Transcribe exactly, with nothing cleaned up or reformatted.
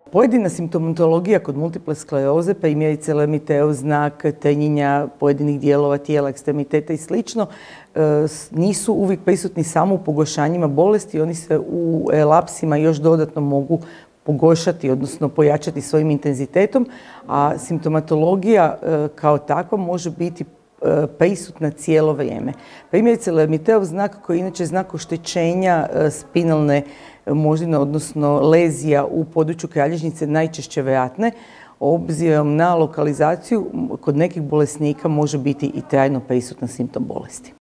Pojedina simptomatologija kod multiple skleroze, primjerice Lehmann znak, tenjenja pojedinih dijelova tijela, ekstremiteta i slično, nisu uvijek prisutni samo u pogoršanjima bolesti, oni se u relapsima još dodatno mogu pogoršati, odnosno pojačati svojim intenzitetom, a simptomatologija kao takva može biti prisutna cijelo vrijeme. Primjerice Lehmann znak, koji je inače znak oštećenja spinalne moždine, odnosno lezija u području kralježnice, najčešće vratne, obzirom na lokalizaciju kod nekih bolesnika može biti i trajno prisutan simptom bolesti.